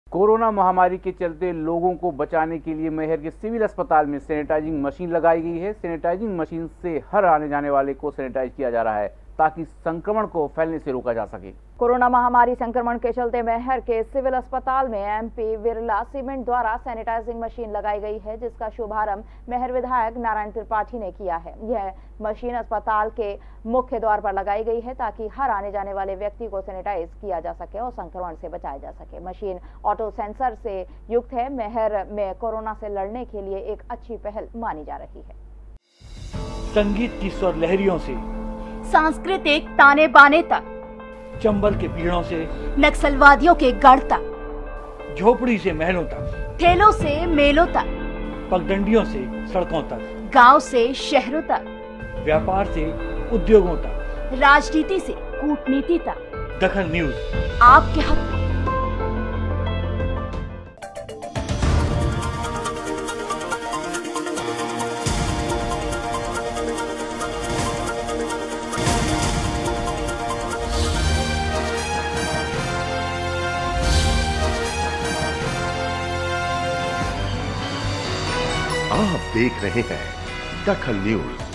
Corona महामारी के चलते लोगों को बचाने के लिए मैहर के सिविल अस्पताल में सैनिटाइजिंग मशीन लगाई गई है। सैनिटाइजिंग मशीन से हर आने जाने वाले को सैनिटाइज किया जा रहा है ताकि संक्रमण को फैलने से रोका जा सके। कोरोना महामारी संक्रमण के चलते मैहर के सिविल अस्पताल में एमपी बिरला सीमेंट द्वारा सैनिटाइजिंग मशीन लगाई गई है, जिसका शुभारंभ मैहर विधायक नारायण त्रिपाठी ने किया है। यह मशीन अस्पताल के मुख्य द्वार पर लगाई गई है ताकि हर आने जाने वाले व्यक्ति को सैनिटाइज किया जा सके और संक्रमण से बचाया जा सके। मशीन ऑटो सेंसर से युक्त है। मैहर में कोरोना से लड़ने के लिए एक अच्छी पहल मानी जा रही है। संगीत की स्वर लहरियों से सांस्कृतिक ताने बाने तक, चंबल के पीड़ों से नक्सलवादियों के गढ़ तक, झोपड़ी से महलों तक, ठेलों से मेलों तक, पगडंडियों से सड़कों तक, गांव से शहरों तक, व्यापार से उद्योगों तक, राजनीति से कूटनीति तक, दखन न्यूज आपके हक में। आप देख रहे हैं दखन न्यूज।